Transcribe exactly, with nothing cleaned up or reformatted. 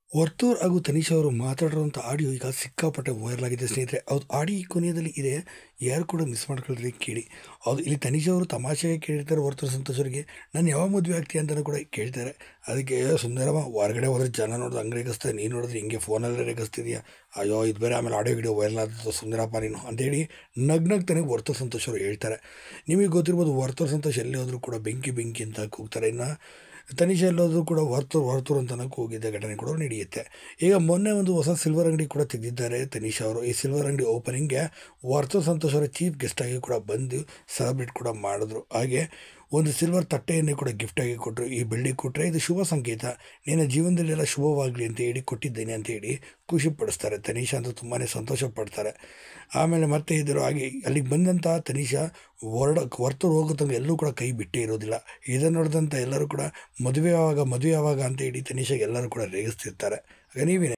ವರ್ತೂರ್ ಹಾಗೂ ತನಿಷಾ ಅವರು ಮಾತಾಡಿರುವಂಥ ಆಡಿಯೋ ಈಗ ಸಿಕ್ಕಾಪಟ್ಟೆ ವೈರಲ್ ಆಗಿದೆ ಸ್ನೇಹಿತರೆ. ಅವ್ರು ಆಡಿಯೋ ಕೊನೆಯಲ್ಲಿ ಇದೆ, ಯಾರು ಕೂಡ ಮಿಸ್ ಮಾಡ್ಕೊಳ್ರಿ ಕೇಳಿ. ಹೌದು, ಇಲ್ಲಿ ತನಿಷಾ ಅವರು ತಮಾಷೆಗೆ ಕೇಳಿರ್ತಾರೆ ವರ್ತೂರ್ ಸಂತೋಷ್ ಅವರಿಗೆ, ನಾನು ಯಾವಾಗ ಮದುವೆ ಆಗ್ತೀಯ ಅಂತಲೂ ಕೂಡ ಕೇಳ್ತಾರೆ. ಅದಕ್ಕೆ ಸುಂದರಮ್ಮ ಹೊರಗಡೆ ಹೋದ್ರೆ ಜನ ನೋಡಿದ್ರೆ ಹಂಗೆ ರೇಗಿಸ್ತಾರೆ, ನೀನು ನೋಡಿದ್ರೆ ಹಿಂಗೆ ಫೋನಲ್ಲೇ ರೇಗಿಸ್ತಿದ್ಯಾ, ಅಯ್ಯೋ ಇದು ಬೇರೆ ಆಮೇಲೆ ಆಡಿಯೋ ವಿಡಿಯೋ ವೈರಲ್ ಆದ ಸುಂದರಪ್ಪ ನೀನು ಅಂತೇಳಿ ನಗ್ನಗ್ತಾನೆ ವರ್ತೂರ್ ಸಂತೋಷ್ ಅವರು ಹೇಳ್ತಾರೆ. ನಿಮಗೆ ಗೊತ್ತಿರ್ಬೋದು, ವರ್ತೂರ್ ಸಂತೋಷ್ ಎಲ್ಲಿ ಹೋದರೂ ಕೂಡ ಬೆಂಕಿ ಬೆಂಕಿ ಅಂತ ಕೂಗ್ತಾರೆ. ಇನ್ನು ತನಿಷಾ ಎಲ್ಲೋದ್ರೂ ಕೂಡ ವರ್ತೂರ್ ವರ್ತೂರ್ ಅಂತ ಹೋಗಿದ್ದ ಘಟನೆ ಕೂಡ ನಡೆಯುತ್ತೆ. ಈಗ ಮೊನ್ನೆ ಒಂದು ಹೊಸ ಸಿಲ್ವರ್ ಅಂಗಡಿ ಕೂಡ ತೆಗೆದಿದ್ದಾರೆ ತನಿಷಾ ಅವರು. ಈ ಸಿಲ್ವರ್ ಅಂಗಡಿ ಓಪನಿಂಗ್ಗೆ ವರ್ತೂರ್ ಸಂತೋಷ್ ಅವರ ಚೀಫ್ ಗೆಸ್ಟ್ ಆಗಿ ಕೂಡ ಬಂದು ಸೆಲೆಬ್ರೇಟ್ ಕೂಡ ಮಾಡಿದ್ರು. ಹಾಗೆ ಒಂದು ಸಿಲ್ವರ್ ತಟ್ಟೆಯನ್ನೇ ಕೂಡ ಗಿಫ್ಟಾಗಿ ಕೊಟ್ಟರು. ಈ ಬೆಳ್ಳಿ ಕೊಟ್ಟರೆ ಇದು ಶುಭ ಸಂಕೇತ, ನಿನ್ನ ಜೀವನದಲ್ಲೆಲ್ಲ ಶುಭವಾಗಲಿ ಅಂತ ಹೇಳಿ ಕೊಟ್ಟಿದ್ದೇನೆ ಅಂತ ಹೇಳಿ ಖುಷಿ ಪಡಿಸ್ತಾರೆ. ತನಿಷಾ ಅಂತೂ ತುಂಬಾ ಸಂತೋಷ ಪಡ್ತಾರೆ. ಆಮೇಲೆ ಮತ್ತೆ ಇದ್ದರು ಹಾಗೆ ಅಲ್ಲಿಗೆ ಬಂದಂಥ ತನಿಷಾ ಹೊರಡ ವರ್ತೂರು ಹೋಗೋ ತನಕ ಎಲ್ಲೂ ಕೂಡ ಕೈ ಬಿಟ್ಟೇ ಇರೋದಿಲ್ಲ. ಇದನ್ನು ನೋಡಿದಂಥ ಎಲ್ಲರೂ ಕೂಡ ಮದುವೆ ಯಾವಾಗ ಮದುವೆ ಯಾವಾಗ ಅಂತ ಹೇಳಿ ತನಿಷಾಗೆ ಎಲ್ಲರೂ ಕೂಡ ರೇಗಿಸ್ತಿರ್ತಾರೆ. ಆಗ ನೀವೇನು